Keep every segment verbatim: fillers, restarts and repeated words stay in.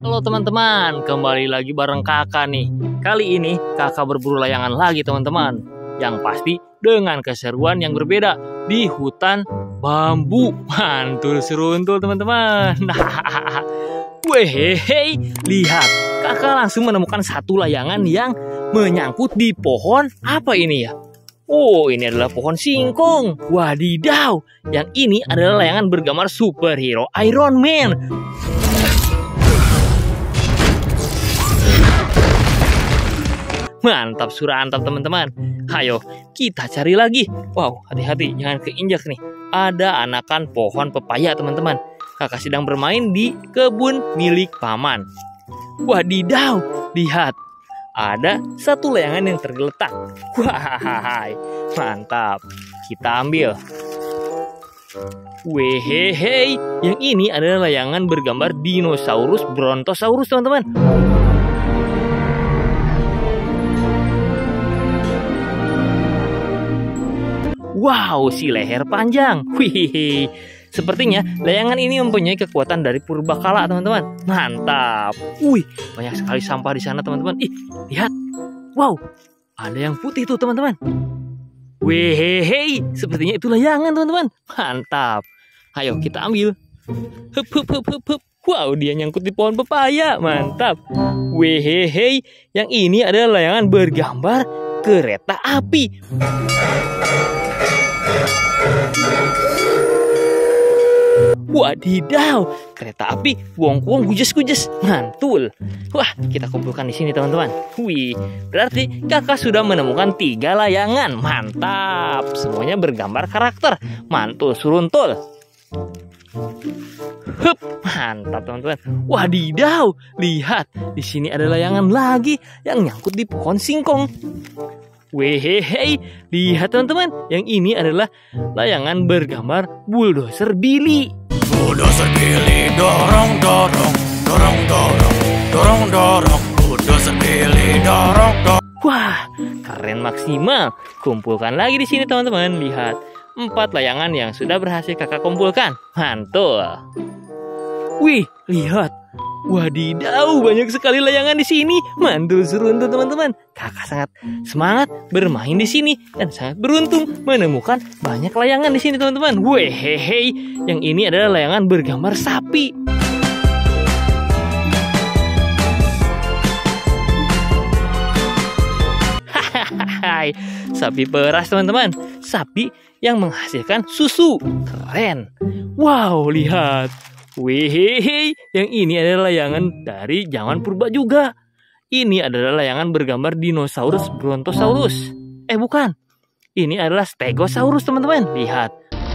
Halo teman-teman, kembali lagi bareng kakak nih. Kali ini kakak berburu layangan lagi teman-teman. Yang pasti dengan keseruan yang berbeda di hutan bambu. Mantul seruntul teman-teman. Wehehe, lihat, kakak langsung menemukan satu layangan yang menyangkut di pohon. Apa ini ya? Oh, ini adalah pohon singkong. Wadidaw, yang ini adalah layangan bergambar superhero Iron Man. Mantap surantap teman-teman. Ayo kita cari lagi. Wow, hati-hati jangan keinjak nih. Ada anakan pohon pepaya teman-teman. Kakak sedang bermain di kebun milik paman. Wadidaw, lihat. Ada satu layangan yang tergeletak. Wah, mantap. Kita ambil. Wehehe, yang ini adalah layangan bergambar dinosaurus brontosaurus teman-teman. Wow, si leher panjang. Wih, sepertinya layangan ini mempunyai kekuatan dari purbakala, teman-teman. Mantap. Wih, banyak sekali sampah di sana, teman-teman. Ih, lihat. Wow, ada yang putih tuh, teman-teman. Wih, sepertinya itu layangan, teman-teman. Mantap. Ayo kita ambil. Hup, hup, hup, hup, hup. Wow, dia nyangkut di pohon pepaya. Mantap. Wih, yang ini adalah layangan bergambar kereta api. Wadidaw, kereta api kuong-kuong gujes-gujes, mantul. Wah, kita kumpulkan di sini teman-teman. Wih, berarti kakak sudah menemukan tiga layangan. Mantap, semuanya bergambar karakter. Mantul suruntul. Hup, mantap teman-teman. Wadidaw, lihat, di sini ada layangan lagi yang nyangkut di pohon singkong. Wehehe, lihat teman-teman, yang ini adalah layangan bergambar bulldozer Billy. Bulldozer Billy dorong dorong dorong dorong dorong dorong bulldozer Billy dorong dorong. Wah, keren maksimal. Kumpulkan lagi di sini teman-teman. Lihat, empat layangan yang sudah berhasil kakak kumpulkan. Mantul. Wih, lihat. Wadidaw, banyak sekali layangan di sini. Mantul seruntul teman-teman. Kakak sangat semangat bermain di sini dan sangat beruntung menemukan banyak layangan di sini teman-teman. Wehehe, yang ini adalah layangan bergambar sapi. Hahaha, sapi peras teman-teman. Sapi yang menghasilkan susu. Keren. Wow, lihat. Wehehe, yang ini adalah layangan dari zaman purba juga. Ini adalah layangan bergambar dinosaurus brontosaurus. Eh bukan, ini adalah stegosaurus teman-teman. Lihat.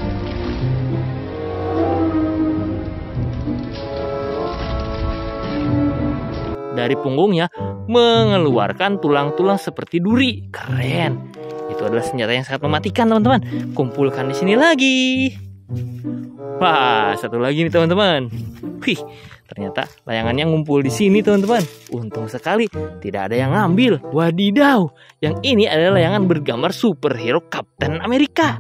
Dari punggungnya mengeluarkan tulang-tulang seperti duri. Keren. Itu adalah senjata yang sangat mematikan teman-teman. Kumpulkan di sini lagi. Wah, satu lagi nih teman-teman. Wih, ternyata layangannya ngumpul di sini teman-teman. Untung sekali tidak ada yang ngambil. Wadidaw, yang ini adalah layangan bergambar superhero Captain America.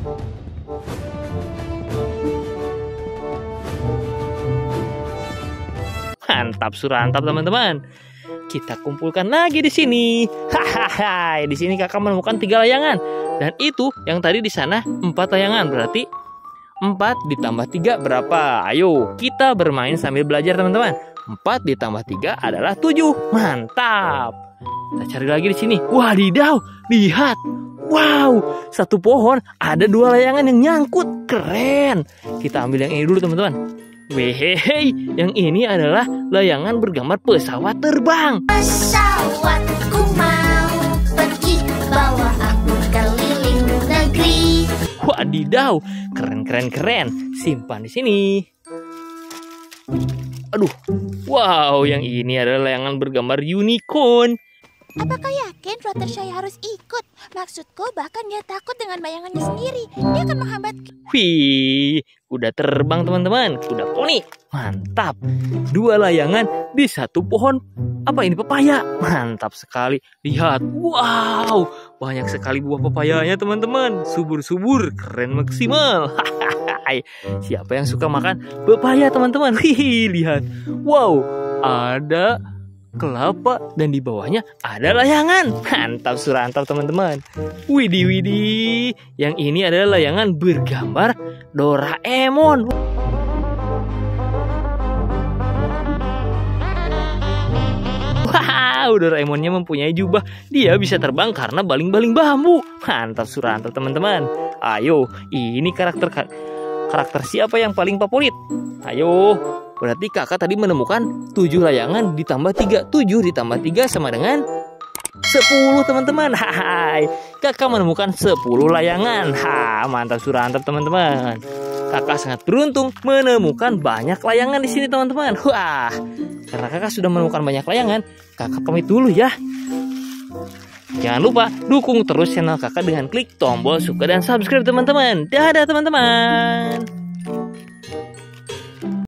Mantap surantap teman-teman. Kita kumpulkan lagi di sini. Hahaha, di sini kakak menemukan tiga layangan. Dan itu yang tadi di sana empat layangan, berarti empat ditambah tiga berapa? Ayo kita bermain sambil belajar teman-teman. Empat ditambah tiga adalah tujuh. Mantap. Kita cari lagi di sini. Wadidaw, lihat. Wow, satu pohon ada dua layangan yang nyangkut. Keren. Kita ambil yang ini dulu teman-teman. Wehehe, yang ini adalah layangan bergambar pesawat terbang. Pesawatku mau pergi bawa aku keliling negeri. Wadidaw, keren keren keren. Simpan di sini. Aduh, wow, yang ini adalah layangan bergambar unicorn. Apakah yakin Fluttershy harus ikut? Maksudku bahkan dia takut dengan bayangannya sendiri. Dia akan menghambat. Wih, kuda terbang teman-teman, kuda poni. Mantap. Dua layangan di satu pohon. Apa ini pepaya? Mantap sekali. Lihat, wow, banyak sekali buah pepayanya teman-teman. Subur-subur, keren maksimal. Siapa yang suka makan pepaya teman-teman? Hihi, lihat. Wow, ada kelapa dan di bawahnya ada layangan. Mantap surantap teman-teman. Widih widih, yang ini adalah layangan bergambar Doraemon. Wow, Doraemonnya mempunyai jubah. Dia bisa terbang karena baling-baling bambu. Mantap surantap teman-teman. Ayo, ini karakter karakter siapa yang paling favorit? Ayo. Berarti kakak tadi menemukan tujuh layangan ditambah tiga. tujuh ditambah tiga sama dengan sepuluh teman-teman. Hai, kakak menemukan sepuluh layangan. Ha, mantap surantap teman-teman. Kakak sangat beruntung menemukan banyak layangan di sini teman-teman. Wah, karena kakak sudah menemukan banyak layangan, kakak pamit dulu ya. Jangan lupa dukung terus channel kakak dengan klik tombol suka dan subscribe teman-teman. Dadah teman-teman.